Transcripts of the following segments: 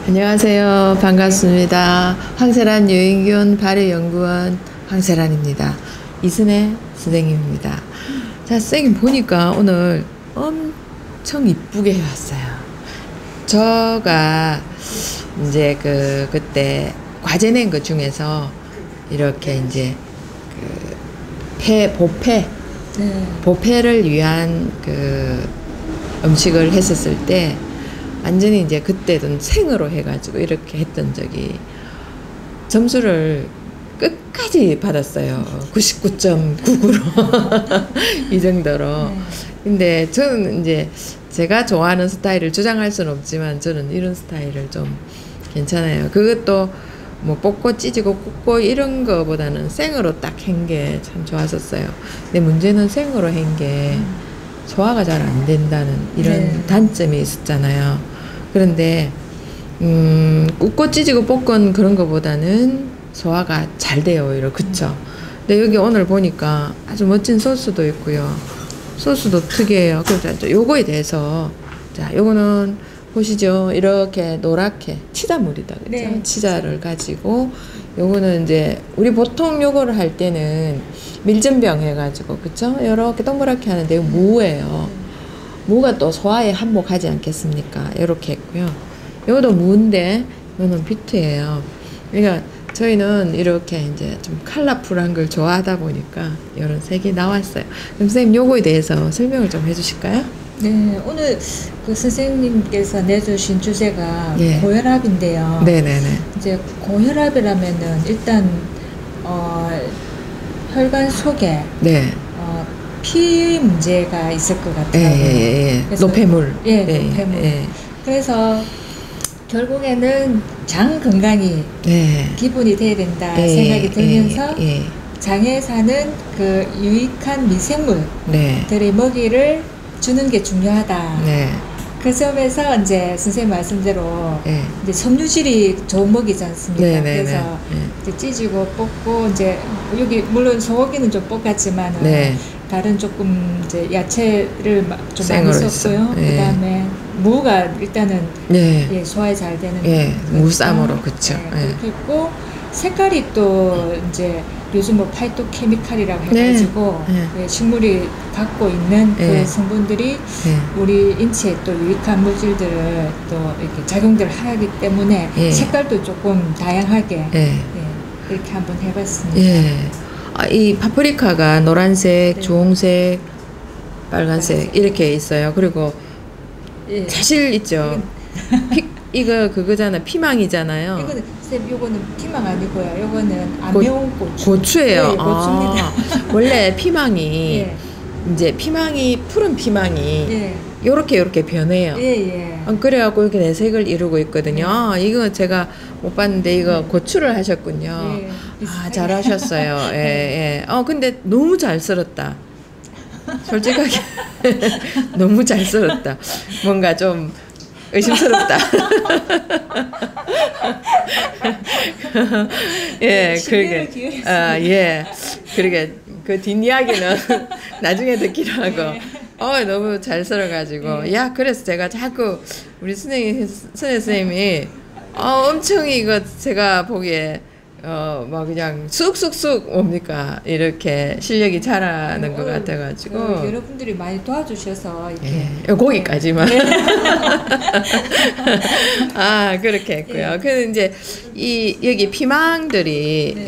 안녕하세요. 반갑습니다. 황세란 유인균 발효연구원 황세란입니다. 이순혜 선생님입니다. 자, 선생님 보니까 오늘 엄청 이쁘게 해왔어요. 저가 이제 그때 과제 낸 것 중에서 이렇게 이제 보패를 위한 음식을 했었을 때 완전히 이제 그때는 생으로 해가지고 이렇게 했던 적이 점수를 끝까지 받았어요. 99.99로 이 정도로. 근데 저는 이제 제가 좋아하는 스타일을 주장할 수는 없지만 저는 이런 스타일을 좀 괜찮아요. 그것도 뭐 볶고 찌지고 굽고 이런 거보다는 생으로 딱 한 게 참 좋았었어요. 근데 문제는 생으로 한 게 소화가 잘 안 된다는 이런 단점이 있었잖아요. 그런데 굽고 찌지고 볶은 그런 거보다는 소화가 잘 돼요, 오히려. 그쵸? 근데 여기 오늘 보니까 아주 멋진 소스도 있고요. 소스도 특이해요. 그래서 요거에 대해서, 자, 요거는 보시죠. 이렇게 노랗게 치자물이다, 그죠? 네, 치자를 가지고 요거는 이제 우리 보통 요거를 할 때는 밀전병 해가지고, 그쵸? 이렇게 동그랗게 하는데 이거 무예요. 무가 또 소화에 한몫하지 않겠습니까? 이렇게 했고요. 요것도 무인데 이거는 비트예요. 그러니까 저희는 이렇게 이제 좀 컬러풀한 걸 좋아하다 보니까 이런 색이 나왔어요. 그럼 선생님 요거에 대해서 설명을 좀 해주실까요? 네, 오늘 그 선생님께서 내주신 주제가 고혈압인데요. 네네네. 이제 고혈압이라면은 일단 혈관 속에 피 문제가 있을 것 같아요. 노폐물. 노폐물. 그래서 결국에는 장 건강이 기본이 돼야 된다 생각이 들면서 장에 사는 그 유익한 미생물들의 먹이를 주는 게 중요하다. 그 점에서 이제 선생님 말씀대로 이제 섬유질이 좋은 먹이지 않습니까? 그래서 이제 찌지고 볶고 이제 여기 물론 소고기는 좀 볶았지만 다른 조금 이제 야채를 좀 많이 썼고요. 그다음에 무가 일단은 소화에 잘 되는 무쌈으로 그렇죠. 그렇게 했고 색깔이 또 이제 요즘 뭐 파이토케미칼이라고 해가지고 식물이 갖고 있는 그 성분들이 우리 인체에 또 유익한 물질들을 또 이렇게 작용들을 하기 때문에 색깔도 조금 다양하게 이렇게 한번 해봤습니다. 이 파프리카가 노란색, 주홍색, 빨간색 이렇게 있어요. 그리고 사실 있죠. 이거 그거잖아. 피망이잖아요. 이거는 쌤, 요거는 피망 아니고요. 요거는 안 매운 고추. 고추예요. 고추입니다. 원래 피망이 이제 푸른 피망이 요렇게 변해요. 그래갖고 이렇게 내색을 이루고 있거든요. 이거 제가 못 봤는데 이거 고추를 하셨군요. 잘하셨어요. 근데 너무 잘 썰었다. 솔직하게 너무 잘 썰었다. 뭔가 좀 의심스럽다. 그러게 그 뒷이야기는 나중에 듣기로 하고 너무 잘 썰어가지고 그래서 제가 자꾸 우리 순혜 선생님이 엄청 이거 제가 보기에 막 그냥 쑥쑥쑥 뭡니까 이렇게 실력이 자라는 것 같아가지고 여러분들이 많이 도와주셔서 이렇게 거기까지만 그렇게 했고요. 그래서 이제 여기 피망들이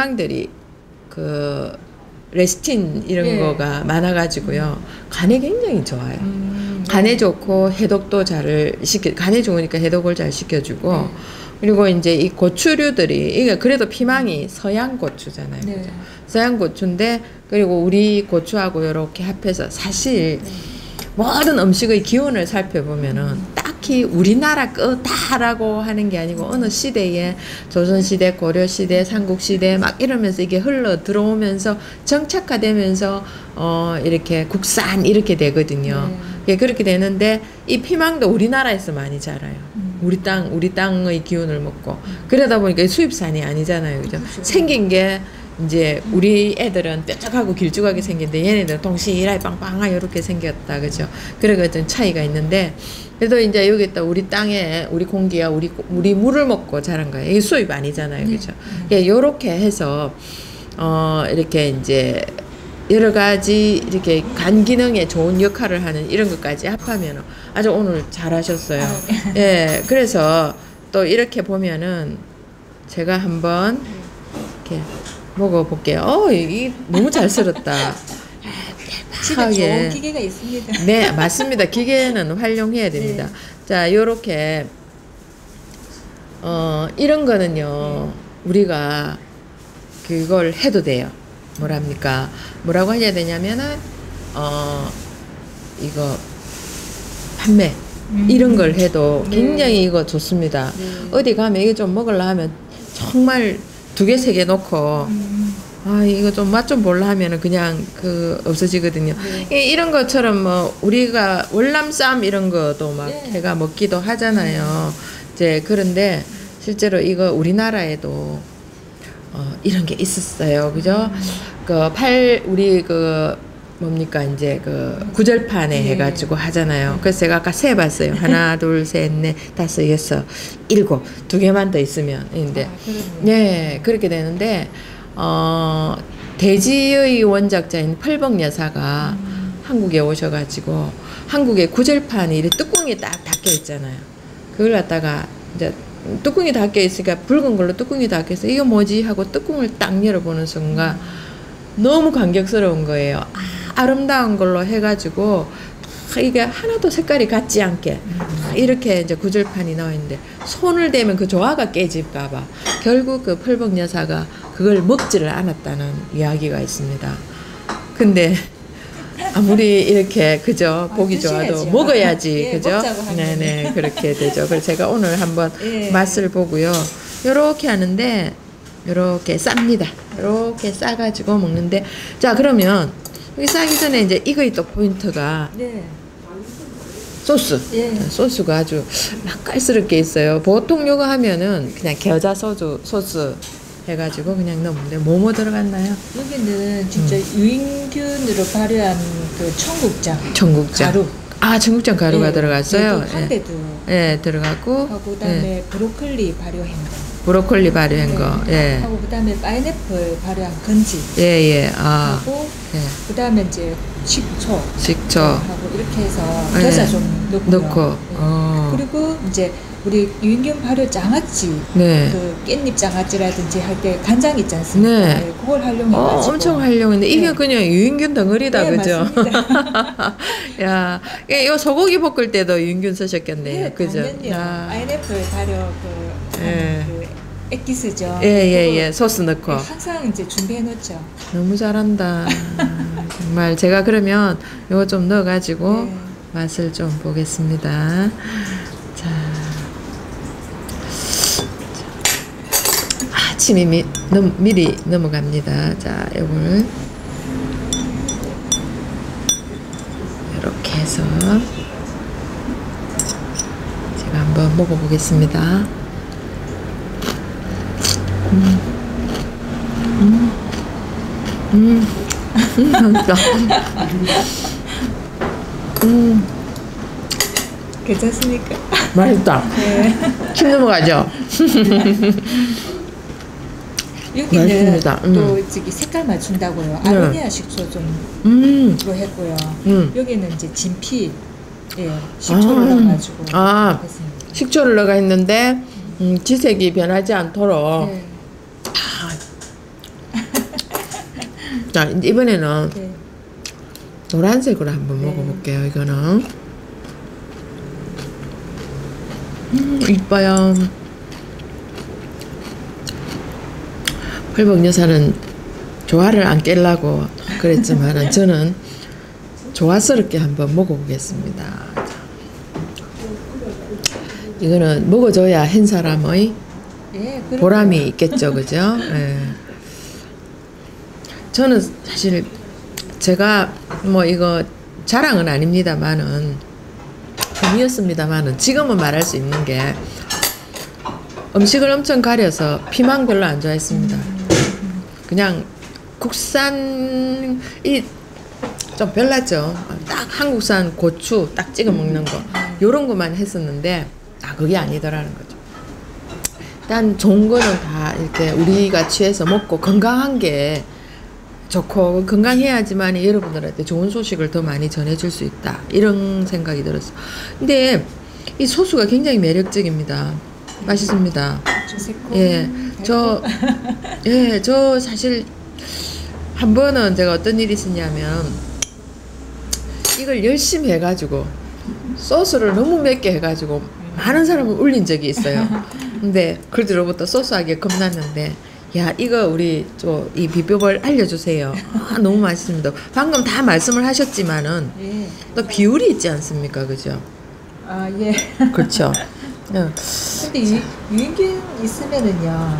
그 레시틴 이런 거가 많아가지고 간에 굉장히 좋아요. 간에 좋고 해독도 간에 좋으니까 해독을 잘 시켜주고. 그리고 이제 이 고추류들이 이게 그래도 피망이 서양 고추잖아요. 그죠? 서양 고추인데 그리고 우리 고추하고 이렇게 합해서 사실 모든 음식의 기원을 살펴보면은 딱히 우리나라 거다라고 하는 게 아니고 어느 시대에 조선시대, 고려시대, 삼국시대 막 이러면서 이게 흘러 들어오면서 정착화되면서 이렇게 국산 이렇게 되거든요. 그렇게 되는데 이 피망도 우리나라에서 많이 자라요. 우리 땅의 기운을 먹고 그러다 보니까 수입산이 아니잖아요. 그죠? 생긴 게 이제 우리 애들은 뾰족하고 길쭉하게 생겼는데 얘네들은 동실하게 빵빵하게 이렇게 생겼다, 그죠? 그래가지고 차이가 있는데, 그래도 이제 여기 또 우리 땅에 우리 공기야 우리 물을 먹고 자란 거예요. 이게 수입 아니잖아요, 그죠? 예, 요렇게 해서 이렇게 이제 여러 가지 이렇게 간 기능에 좋은 역할을 하는 이런 것까지 합하면 아주 오늘 잘하셨어요. 예, 그래서 또 이렇게 보면은 제가 한번 이렇게 먹어볼게요. 이 너무 잘 썰었다. 집에 좋은 기계가 있습니다. 네, 맞습니다. 기계는 활용해야 됩니다. 자, 요렇게 이런 거는요, 우리가 그걸 해도 돼요. 뭐라고 해야 되냐면은 이거 판매 이런 걸 해도 굉장히 이거 좋습니다. 어디 가면 이거 좀 먹으려 하면 정말 2개, 3개 놓고 이거 좀 맛 좀 볼라 하면은 그냥 없어지거든요. 이런 것처럼 뭐 우리가 월남쌈 이런 것도 막 해가 먹기도 하잖아요. 이제 그런데 실제로 이거 우리나라에도 이런 게 있었어요. 그죠? 우리 뭡니까, 이제 구절판에 해가지고 하잖아요. 그래서 제가 아까 세봤어요. 하나, 둘, 셋, 넷, 다섯, 여섯, 일곱. 2개만 더 있으면. 근데, 네, 그렇게 되는데, 대지의 원작자인 펄벅 여사가 한국에 오셔가지고, 한국에 구절판이 이렇게 뚜껑이 딱 닫혀 있잖아요. 그걸 갖다가, 이제, 뚜껑이 닫혀 있으니까 붉은 걸로 뚜껑이 닫혀 있어. 이거 뭐지? 하고 뚜껑을 딱 열어보는 순간 너무 감격스러운 거예요. 아름다운 걸로 해가지고 이게 하나도 색깔이 같지 않게 이렇게 이제 구절판이 나와 있는데 손을 대면 그 조화가 깨질까봐 결국 그 펄벅 여사가 그걸 먹지를 않았다는 이야기가 있습니다. 근데 아무리 이렇게 그죠, 보기 좋아도 먹어야지, 그죠? 네네, 그렇게 되죠. 그래서 제가 오늘 한번 맛을 보고요. 요렇게 하는데 요렇게 쌉니다. 요렇게 싸가지고 먹는데, 자, 그러면 여기 싸기 전에 이제 이거의 또 포인트가 소스. 소스가 아주 맛깔스럽게 있어요. 보통 요거 하면은 그냥 겨자 소스 해가지고 그냥 넣는데 뭐뭐 들어갔나요? 여기는 진짜 유인균으로 발효한 청국장 가루. 청국장 가루가 들어갔어요. 한대도 들어갔고, 하고 그다음에 브로콜리 발효한 거. 브로콜리 발효한 거, 하고 그다음에 파인애플 발효한 건지. 하고 그다음에 이제 식초 하고 이렇게 해서 겨자 좀 넣고. 그리고 이제 우리 유인균 발효 장아찌, 그 깻잎 장아찌라든지 할 때 간장 있지 않습니까? 그걸 활용해가지고. 엄청 활용했는데 이게 그냥 유인균 덩어리다, 그죠? 야, 이 소고기 볶을 때도 유인균 쓰셨겠네요, 그죠? 파인애플 발효 그 액기스죠. 소스 넣고. 항상 이제 준비해 놓죠. 너무 잘한다. 정말 제가 그러면 이거 좀 넣어가지고 맛을 좀 보겠습니다. 자. 침이 미리 넘어갑니다. 자, 요걸 이렇게 해서 제가 한번 먹어보겠습니다. 맛있다. 괜찮습니까? 맛있다. 침 넘어가죠? 여기는 또 저기 색깔 맞춘다고요. 아로니아 식초 좀로 했고요. 여기는 이제 진피, 식초를 넣어가지고 했습니다. 식초를 넣어가 했는데 지색이 변하지 않도록. 자, 이번에는 노란색으로 한번 먹어볼게요. 이거는 이뻐요. 펄벅 여사는 조화를 안 깨려고 그랬지만 저는 조화스럽게 한번 먹어보겠습니다. 이거는 먹어줘야 한 사람의 보람이 있겠죠, 그죠? 저는 사실 제가 뭐 이거 자랑은 아닙니다만은 꿈이었습니다만은 지금은 말할 수 있는 게 음식을 엄청 가려서 피망 별로 안 좋아했습니다. 그냥 국산이 좀 별났죠. 딱 한국산 고추 딱 찍어 먹는 거 요런 것만 했었는데 그게 아니더라는 거죠. 일단 좋은 거는 다 이렇게 우리가 취해서 먹고 건강한 게 좋고 건강해야지만 여러분들한테 좋은 소식을 더 많이 전해줄 수 있다 이런 생각이 들었어. 근데 이 소스가 굉장히 매력적입니다. 맛있습니다. 예, 저 사실 한 번은 제가 어떤 일이 있었냐면 이걸 열심히 해가지고 소스를 너무 맵게 해가지고 많은 사람을 울린 적이 있어요. 근데 그들로부터 소스하기에 겁났는데 야 이거 우리 이 비법을 알려주세요. 너무 맛있습니다. 방금 다 말씀을 하셨지만은 예. 또 비율이 있지 않습니까, 그죠? 예. 그렇죠. 근데 유익균 있으면은요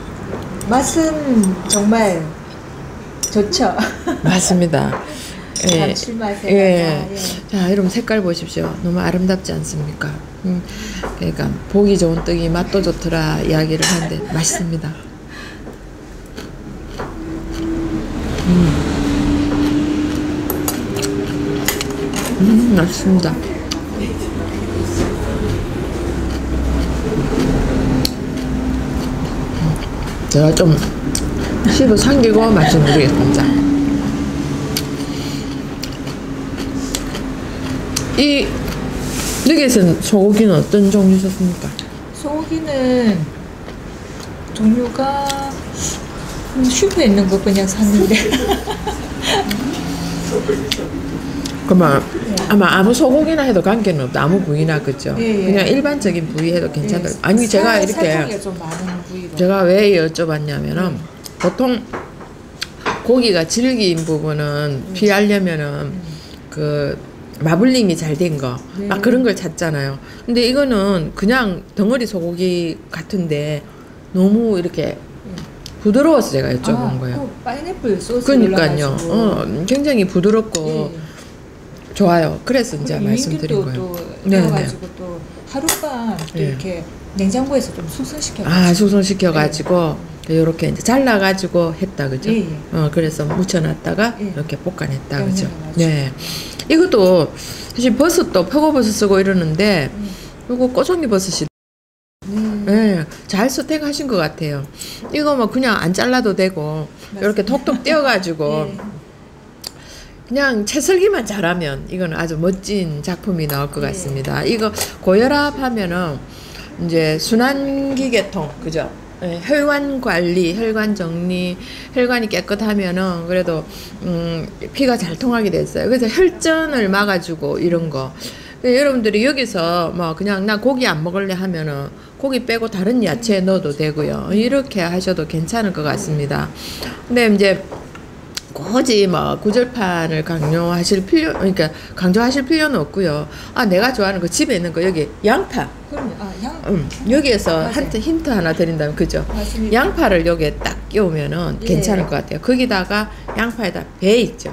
맛은 정말 좋죠. 맞습니다. 예. 감칠맛에. 예. 자, 여러분 색깔 보십시오. 너무 아름답지 않습니까? 그러니까 보기 좋은 떡이 맛도 좋더라 이야기를 하는데 맛있습니다. 맛있습니다. 제가 좀 씹어 삼키고 맛을 모르겠습니다. 이 여기에서는 소고기는 어떤 종류 썼습니까? 소고기는 종류가 슈퍼에 있는 거 그냥 샀는데. 그러면 아마 아무 소고기나 해도 관계는 없다. 아무 부위나 그죠? 예. 그냥 일반적인 부위 해도 괜찮다. 아니 제가 이렇게 좀 많은 부위로. 제가 왜 여쭤봤냐면은 보통 고기가 질긴 부분은 피하려면은 그 마블링이 잘 된 거 막 그런 걸 찾잖아요. 근데 이거는 그냥 덩어리 소고기 같은데 너무 이렇게 부드러워서 제가 여쭤본 거예요. 파인애플 소스 그러니까요. 굉장히 부드럽고 좋아요. 그래서 이제 말씀드린 거예요. 또 넣어가지고 또 하룻밤 또 이렇게 냉장고에서 좀 숙성시켜. 숙성시켜가지고 이렇게 이제 잘라가지고 했다, 그죠? 그래서 묻혀놨다가 이렇게 볶아냈다, 그죠? 네. 이것도 사실 버섯도 표고버섯 쓰고 이러는데 이거 꼬송이 버섯이 잘 선택하신 것 같아요. 이거 뭐 그냥 안 잘라도 되고 이렇게 톡톡 띄어가지고 그냥 채썰기만 잘하면 이건 아주 멋진 작품이 나올 것 같습니다. 이거 고혈압하면은 이제 순환기계통, 그죠? 혈관 관리, 혈관 정리, 혈관이 깨끗하면은 그래도 피가 잘 통하게 됐어요. 그래서 혈전을 막아주고 이런 거. 여러분들이 여기서 뭐 그냥 나 고기 안 먹을래 하면은 고기 빼고 다른 야채 넣어도 되고요. 이렇게 하셔도 괜찮을 것 같습니다. 근데 이제 굳이 뭐 구절판을 강조하실 필요는 없고요. 내가 좋아하는 거 집에 있는 거 여기 양파. 여기에서 힌트 하나 드린다면 그죠? 맞습니다. 양파를 여기에 딱 끼우면은 괜찮을 것 같아요. 거기다가 양파에다 배 있죠.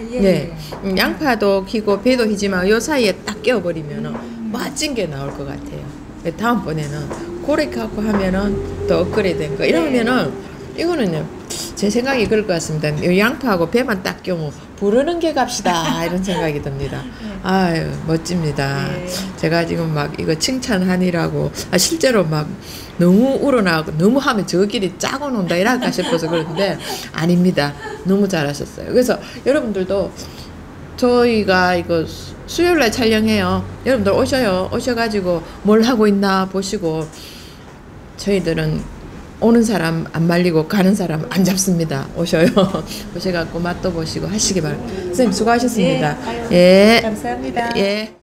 양파도 키고 배도 희지만 요 사이에 딱 끼워버리면은 멋진 게 나올 것 같아요. 다음번에는 그렇게 갖고 하면은 더 업그레이드된 거. 이러면은 이거는요. 제 생각이 그럴 것 같습니다. 이 양파하고 배만 딱 껴고 부르는 게 갑시다 이런 생각이 듭니다. 아유 멋집니다. 제가 지금 막 이거 칭찬하니라고 실제로 막 너무 우러나고 너무 하면 저끼리 짜고 논다 이럴까 싶어서 그런데 아닙니다. 너무 잘하셨어요. 그래서 여러분들도 저희가 이거 수요일날 촬영해요. 여러분들 오셔가지고 뭘 하고 있나 보시고 저희들은 오는 사람 안 말리고 가는 사람 안 잡습니다. 오셔갖고 맛도 보시고 하시기 바랍니다. 선생님 수고하셨습니다. 감사합니다. 예.